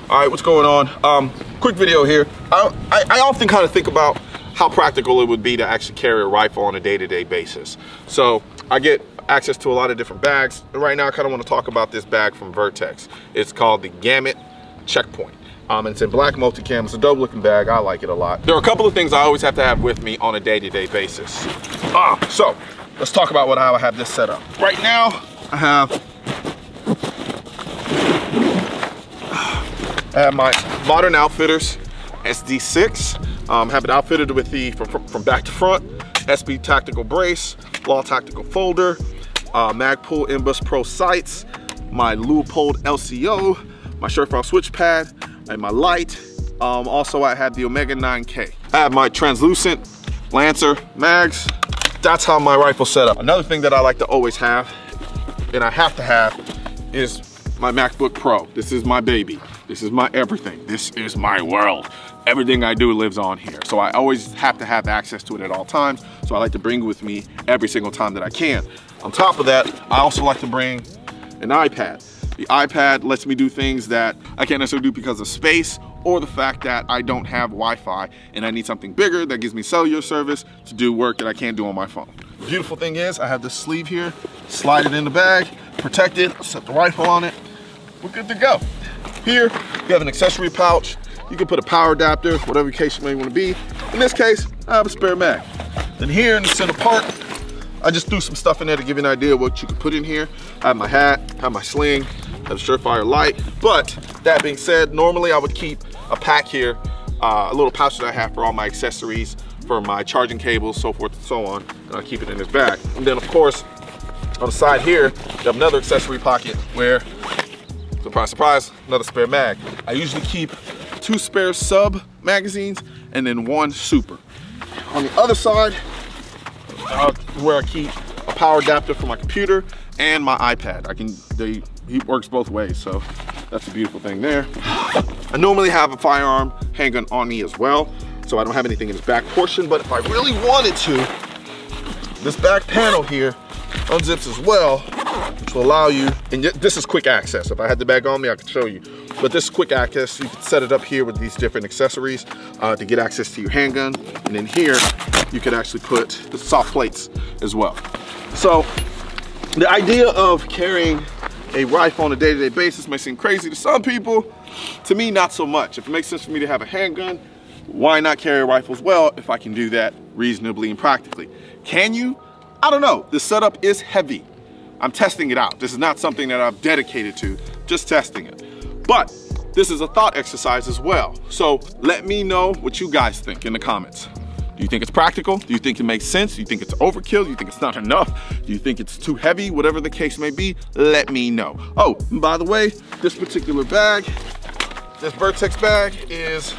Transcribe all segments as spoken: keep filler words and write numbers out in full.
All right, what's going on? Um, quick video here. I, I, I often kind of think about how practical it would be to actually carry a rifle on a day-to-day basis. So I get access to a lot of different bags. And right now I kind of want to talk about this bag from Vertex. It's called the Gamut Checkpoint. Um, and it's in black multicam. It's a dope looking bag. I like it a lot. There are a couple of things I always have to have with me on a day-to-day basis. Ah, so let's talk about what how I have this set up. Right now I have I have my Modern Outfitters S D six. Um, have it outfitted with the from, from back to front S B tactical brace, Law tactical folder, uh, Magpool Inbus Pro sights, my Leupold L C O, my Surefire switch pad, and my light. Um, also, I have the Omega nine K. I have my translucent Lancer mags. That's how my rifle's set up. Another thing that I like to always have, and I have to have, is my MacBook Pro. This is my baby. This is my everything. This is my world. Everything I do lives on here. So I always have to have access to it at all times. So I like to bring it with me every single time that I can. On top of that, I also like to bring an iPad. The iPad lets me do things that I can't necessarily do because of space or the fact that I don't have Wi-Fi and I need something bigger that gives me cellular service to do work that I can't do on my phone. The beautiful thing is I have this sleeve here, slide it in the bag, protect it, set the rifle on it. We're good to go. Here, you have an accessory pouch. You can put a power adapter, whatever case you may want to be. In this case, I have a spare mag. Then here in the center part, I just threw some stuff in there to give you an idea of what you can put in here. I have my hat, I have my sling, I have a Surefire light. But that being said, normally I would keep a pack here, uh, a little pouch that I have for all my accessories, for my charging cables, so forth and so on. And I'll keep it in this bag. And then of course, on the side here, you have another accessory pocket where, surprise, surprise, another spare mag. I usually keep two spare sub magazines and then one super. On the other side, uh, where I keep a power adapter for my computer and my iPad. I can, they, it works both ways, so that's a beautiful thing there. I normally have a firearm handgun on me as well, so I don't have anything in this back portion, but if I really wanted to, this back panel here unzips as well, which will allow you, and this is quick access. If I had the bag on me, I could show you. But this is quick access. You can set it up here with these different accessories uh, to get access to your handgun. And then here, you could actually put the soft plates as well. So the idea of carrying a rifle on a day-to-day basis may seem crazy to some people. To me, not so much. If it makes sense for me to have a handgun, why not carry a rifle as well if I can do that reasonably and practically? Can you? I don't know. The setup is heavy. I'm testing it out. This is not something that I've dedicated to, just testing it. But this is a thought exercise as well. So let me know what you guys think in the comments. Do you think it's practical? Do you think it makes sense? Do you think it's overkill? Do you think it's not enough? Do you think it's too heavy? Whatever the case may be, let me know. Oh, and by the way, this particular bag, this Vertex bag is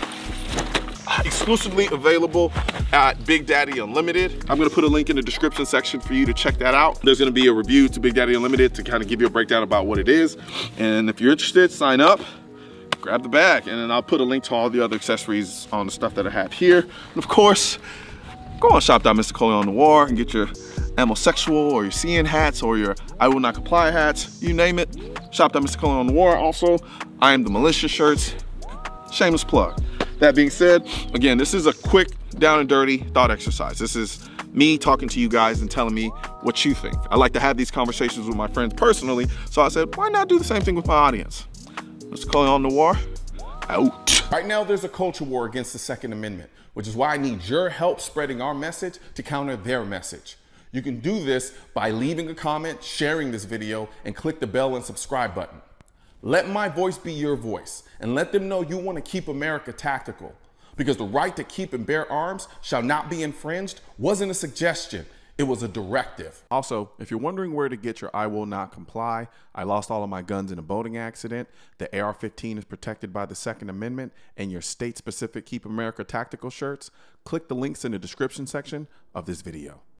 exclusively available at Big Daddy Unlimited. I'm gonna put a link in the description section for you to check that out. There's gonna be a review to Big Daddy Unlimited to kind of give you a breakdown about what it is. And if you're interested, sign up, grab the bag, and then I'll put a link to all the other accessories on the stuff that I have here. And of course, go on shop dot Mister Colion Noir and get your Amosexual or your C N hats or your I Will Not Comply hats, you name it. shop dot Mister Colion Noir. Also, I Am the Militia shirts. Shameless plug. That being said, again, this is a quick, down and dirty thought exercise. This is me talking to you guys and telling me what you think. I like to have these conversations with my friends personally, so I said, why not do the same thing with my audience? Mister Colion Noir, out. Right now, there's a culture war against the Second Amendment, which is why I need your help spreading our message to counter their message. You can do this by leaving a comment, sharing this video, and click the bell and subscribe button. Let my voice be your voice, and let them know you want to keep America tactical. Because the right to keep and bear arms shall not be infringed wasn't a suggestion, it was a directive. Also, if you're wondering where to get your I Will Not Comply, I lost all of my guns in a boating accident, the A R fifteen is protected by the Second Amendment, and your state-specific Keep America Tactical shirts, click the links in the description section of this video.